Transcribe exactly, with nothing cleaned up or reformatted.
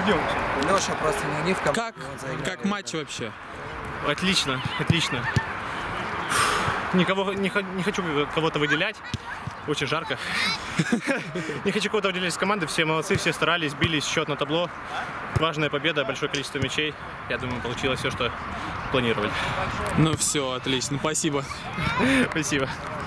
ждем. Леша просто не они в команде. Как, как матч вообще? Отлично, отлично. Никого, не, не хочу кого-то выделять. Очень жарко. Не хочу кого-то выделять из команды. Все молодцы, все старались, бились, счет на табло. Важная победа, большое количество мячей. Я думаю, получилось все, что планировали. Ну все, отлично, спасибо. Спасибо.